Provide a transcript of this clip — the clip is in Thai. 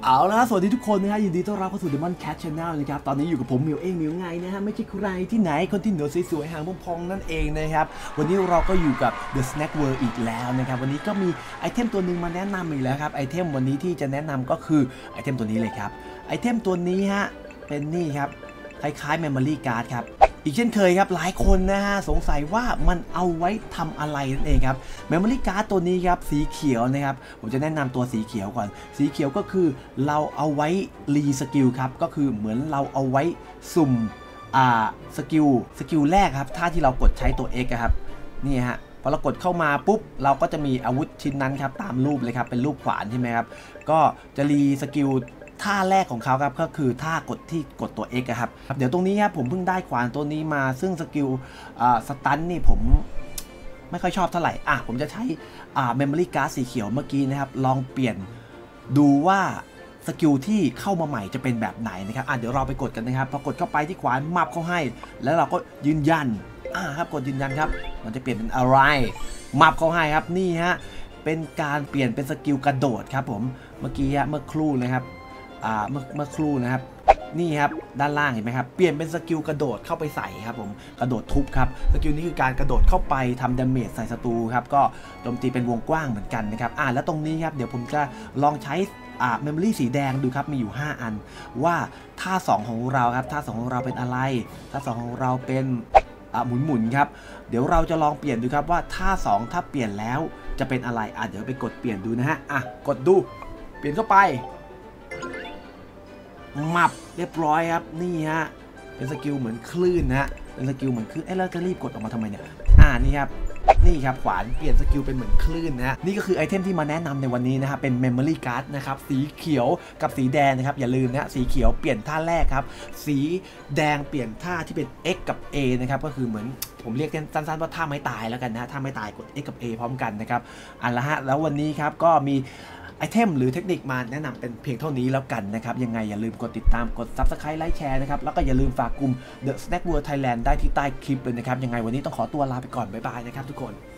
เอาละสวัสดีทุกคนนะฮะยินดีต้อนรับเข้าสู่ Demon Cat Channel นะครับตอนนี้อยู่กับผมมิวมิวไงนะฮะไม่ใช่ใครที่ไหนคนที่เหนือสวยๆหางพองๆนั่นเองนะครับวันนี้เราก็อยู่กับ The Snack World อีกแล้วนะครับวันนี้ก็มีไอเทมตัวหนึ่งมาแนะนำอีกแล้วครับไอเทมวันนี้ที่จะแนะนำก็คือไอเทมตัวนี้เลยครับไอเทมตัวนี้ฮะเป็นนี่ครับคล้ายๆ Memory Card ครับอีกเช่นเคยครับหลายคนนะฮะสงสัยว่ามันเอาไว้ทำอะไรนั่นเองครับ Memory Card ตัวนี้ครับสีเขียวนะครับผมจะแนะนำตัวสีเขียวก่อนสีเขียวก็คือเราเอาไว้รีสกิลครับก็คือเหมือนเราเอาไว้สุ่มสกิลแรกครับท่าที่เรากดใช้ตัว X ครับนี่ฮะพอเรากดเข้ามาปุ๊บเราก็จะมีอาวุธชิ้นนั้นครับตามรูปเลยครับเป็นรูปขวานใช่ไหมครับก็จะรีสกิลท่าแรกของเขาครับก็คือท่ากดตัว X ครับเดี๋ยวตรงนี้ครับผมเพิ่งได้ขวานตัวนี้มาซึ่งสกิลสตันนี่ผมไม่ค่อยชอบเท่าไหร่ผมจะใช้Memory Card สีเขียวเมื่อกี้นะครับลองเปลี่ยนดูว่าสกิลที่เข้ามาใหม่จะเป็นแบบไหนนะครับเดี๋ยวเราไปกดกันนะครับพอกดเข้าไปที่ขวานมับเขาให้แล้วเราก็ยืนยันครับกดยืนยันครับมันจะเปลี่ยนเป็นอะไรมับเขาให้ครับนี่ฮะเป็นการเปลี่ยนเป็นสกิลกระโดดครับผมเมื่อกี้เมื่อครู่นะครับเมื่อครู่นะครับนี่ครับด้านล่างเห็นไหมครับเปลี่ยนเป็นสกิลกระโดดเข้าไปใส่ครับผมกระโดดทุบครับสกิลนี้คือการกระโดดเข้าไปทำดาเมจใส่ศัตรูครับก็โจมตีเป็นวงกว้างเหมือนกันนะครับแล้วตรงนี้ครับเดี๋ยวผมจะลองใช้เมมโมรี่สีแดงดูครับมีอยู่5อันว่าท่า2ของเราครับท่า2ของเราเป็นอะไรท่า2ของเราเป็นหมุนครับเดี๋ยวเราจะลองเปลี่ยนดูครับว่าท่า2ถ้าเปลี่ยนแล้วจะเป็นอะไรเดี๋ยวไปกดเปลี่ยนดูนะฮะกดดูเปลี่ยนเข้าไปมับเรียบร้อยครับนี่ฮะเป็นสกิลเหมือนคลื่นนะฮะเป็นสกิลเหมือนคลื่นแล้วจะรีบกดออกมาทำไมเนี่ยนี่ครับขวานเปลี่ยนสกิลเป็นเหมือนคลื่นนะนี่ก็คือไอเทมที่มาแนะนำในวันนี้นะครับเป็น Memory Card นะครับสีเขียวกับสีแดงนะครับอย่าลืมนะสีเขียวเปลี่ยนท่าแรกครับสีแดงเปลี่ยนท่าที่เป็น X กับ A นะครับก็คือเหมือนผมเรียกสั้นๆว่าท่าไม้ตายแล้วกันนะท่าไม้ตายกด X กับ A พร้อมกันนะครับแล้ววันนี้ครับก็มีไอเทมหรือเทคนิคมาแนะนำเป็นเพียงเท่านี้แล้วกันนะครับยังไงอย่าลืมกดติดตามกด Subscribe ไลค์แชร์นะครับแล้วก็อย่าลืมฝากกลุ่ม The Snack World Thailand ได้ที่ใต้คลิปเลยนะครับยังไงวันนี้ต้องขอตัวลาไปก่อนบ๊ายบายนะครับทุกคน